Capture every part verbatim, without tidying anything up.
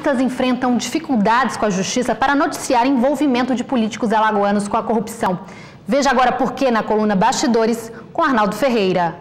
jornalistas enfrentam dificuldades com a justiça para noticiar envolvimento de políticos alagoanos com a corrupção. Veja agora por quê na coluna Bastidores, com Arnaldo Ferreira.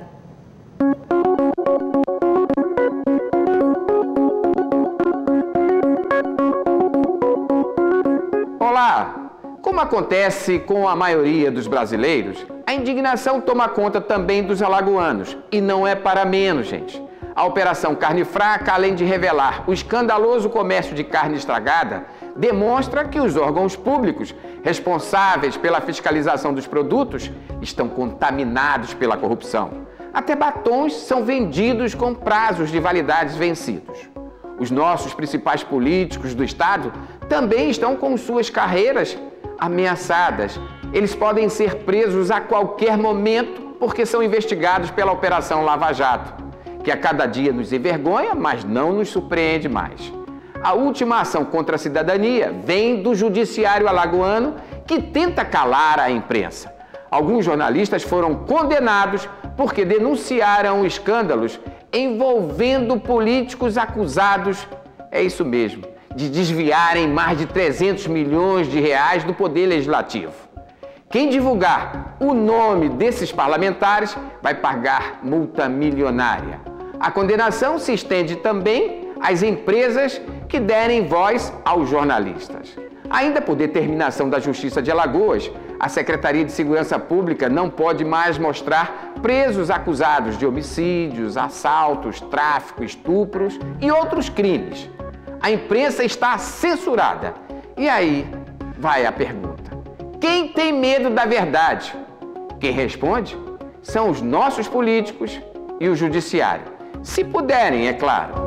Olá! Como acontece com a maioria dos brasileiros, a indignação toma conta também dos alagoanos. E não é para menos, gente. A Operação Carne Fraca, além de revelar o escandaloso comércio de carne estragada, demonstra que os órgãos públicos responsáveis pela fiscalização dos produtos estão contaminados pela corrupção. Até batons são vendidos com prazos de validades vencidos. Os nossos principais políticos do Estado também estão com suas carreiras ameaçadas. Eles podem ser presos a qualquer momento porque são investigados pela Operação Lava Jato, que a cada dia nos envergonha, mas não nos surpreende mais. A última ação contra a cidadania vem do judiciário alagoano, que tenta calar a imprensa. Alguns jornalistas foram condenados porque denunciaram escândalos envolvendo políticos acusados, é isso mesmo, de desviarem mais de trezentos milhões de reais do Poder Legislativo. Quem divulgar o nome desses parlamentares vai pagar multa milionária. A condenação se estende também às empresas que derem voz aos jornalistas. Ainda por determinação da Justiça de Alagoas, a Secretaria de Segurança Pública não pode mais mostrar presos acusados de homicídios, assaltos, tráfico, estupros e outros crimes. A imprensa está censurada. E aí vai a pergunta: quem tem medo da verdade? Quem responde são os nossos políticos e o judiciário. Se puderem, é claro.